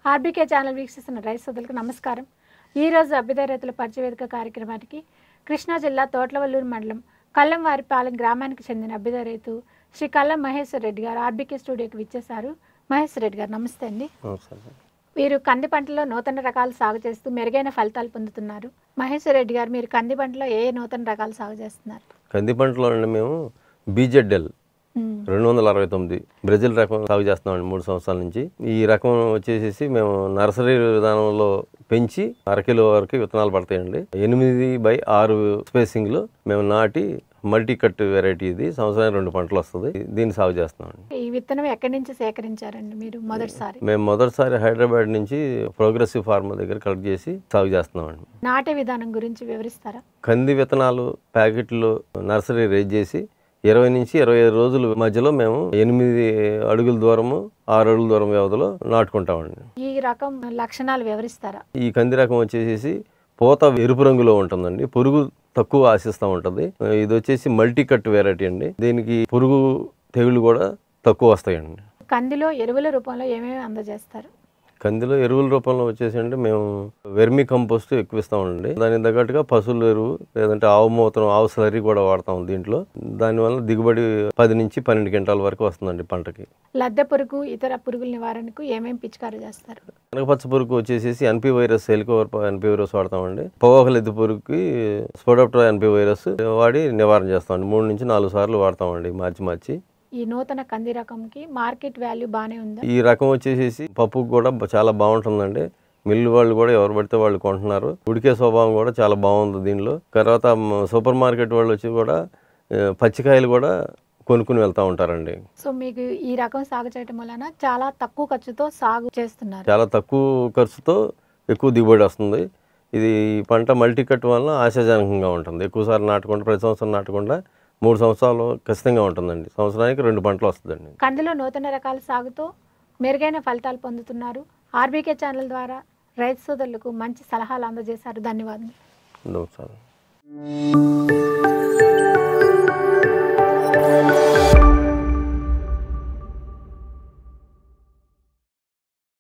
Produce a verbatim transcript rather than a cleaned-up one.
RBK channel వీక్షిస్తున్న రైతు సోదరులకు నమస్కారం. ఈరోజు అభ్యుదయ రైతుల పరిచయ వేదిక కార్యక్రమానికి కృష్ణా జిల్లా తోట్లవల్లూరు మండలం కల్లంవారిపాలెం గ్రామానికి చెందిన అభ్యుదయ రైతు శ్రీ కల్లం మహేశ్వర్ రెడ్డి గారు ఆర్బీకే స్టూడియోకి విచ్చేశారు. మహేశ్వర్ రెడ్డి గారు నమస్తే అండి. వీరు కంది పంటలో నూతన రకాలు సాగు చేస్తూ మెరుగైన ఫలితాలు పొందుతున్నారు. మహేశ్వర్ రెడ్డి గారు, మీరు కంది పంటలో ఏ నూతన రకాలు సాగు చేస్తున్నారు? కంది పంటలో మేము బీజెడ్ఎల్ రెండు వందల అరవై తొమ్మిది బ్రెజిల్ రకం సాగు చేస్తున్నామండి మూడు సంవత్సరాల నుంచి. ఈ రకం వచ్చేసి మేము నర్సరీ విధానంలో పెంచి అరకిలో వరకు విత్తనాలు పడతాయండి. ఎనిమిది బై ఆరు స్పేసింగ్ లో మేము నాటి మల్టీ కట్ వెరైటీ. ఇది సంవత్సరానికి రెండు పంటలు వస్తుంది. దీన్ని సాగు చేస్తున్నామండి. ఈ విత్తనం ఎక్కడి నుంచి సేకరించారండి మీరు మొదటిసారి? మేము మొదటిసారి హైదరాబాద్ నుంచి ప్రోగ్రెసివ్ ఫార్మ్ దగ్గర కలెక్ట్ చేసి సాగు చేస్తున్నామండి. నాటే విధానం గురించి వివరిస్తారా? కంది విత్తనాలు ప్యాకెట్లు నర్సరీ రేజ్ చేసి ఇరవై నుంచి ఇరవై ఐదు రోజుల మధ్యలో మేము ఎనిమిది అడుగుల దూరము ఆరు అడుగుల దూరం వ్యవధిలో నాటుకుంటామండి. ఈ రకం లక్షణాలు వివరిస్తారా? ఈ కంది రకం వచ్చేసి పూత ఎరుపు రంగులో ఉంటుందండి. పురుగు తక్కువ ఆశిస్తూ ఉంటుంది. ఇది వచ్చేసి మల్టీ కట్ వెరైటీ అండి. దీనికి పురుగు తెగులు కూడా తక్కువ వస్తాయండి. కందిలో ఎరువుల రూపంలో ఏమేమి అందజేస్తారు? కందిలో ఎరువుల రూపంలో వచ్చేసి అంటే మేము వెర్మి కంపోస్ట్ ఎక్కువ ఇస్తామండి. దానికి తగ్గట్టుగా పశువుల ఎరువు లేదంటే ఆవు మూత్రం, ఆవు స్లరీ కూడా వాడతాం దీంట్లో. దానివల్ల దిగుబడి పది నుంచి పన్నెండు క్వింటాల వరకు వస్తుందండి పంటకి. లద్దె పురుగు, ఇతర పురుగుల నివారణకు ఏమేమి పిచికారీ చేస్తారు? కనకపచ్చ పురుగు వచ్చేసి ఎన్పి వైరస్, హెలికోవర్ ఎన్పి వైరస్ వాడతామండి. పొగాకు లద్దె పురుగుకి స్పోడోప్టెరా ఎన్పి వైరస్ వాడి నివారణ చేస్తామండి. మూడు నుంచి నాలుగు సార్లు వాడతామండి మార్చి మార్చి. ఈ నూతన కంది రకంకి మార్కెట్ వాల్యూ బాగానే ఉందా? ఈ రకం వచ్చేసి పప్పుకు కూడా చాలా బాగుంటుందండి. మిల్లు వాళ్ళు కూడా ఎవరు పడితే వాళ్ళు కొంటున్నారు. ఉడికే స్వభావం కూడా చాలా బాగుంది దీనిలో. తర్వాత సూపర్ మార్కెట్ వాళ్ళు వచ్చి కూడా పచ్చికాయలు కూడా కొనుక్కుని వెళ్తూ ఉంటారండి. సో మీకు ఈ రకం సాగు చేయడం వలన చాలా తక్కువ ఖర్చుతో సాగు చేస్తున్నారు. చాలా తక్కువ ఖర్చుతో ఎక్కువ దిగుబడి వస్తుంది. ఇది పంట మల్టీ కట్ వలన ఆశాజనకంగా ఉంటుంది. ఎక్కువసార్లు నాటకుండా ప్రతి సంవత్సరం నాటకుండా మూడు సంవత్సరాలు ఖచ్చితంగా ఉంటుందండి. సంవత్సరానికి రెండు పంటలు వస్తుందండి. కందిలో నూతన రకాల సాగుతో మెరుగైన ఫలితాలు పొందుతున్నారు. ఆర్బీకే ఛానల్ ద్వారా రైతు సోదరులకు మంచి సలహాలు అందజేశారు. ధన్యవాదాలు. నమస్కారం.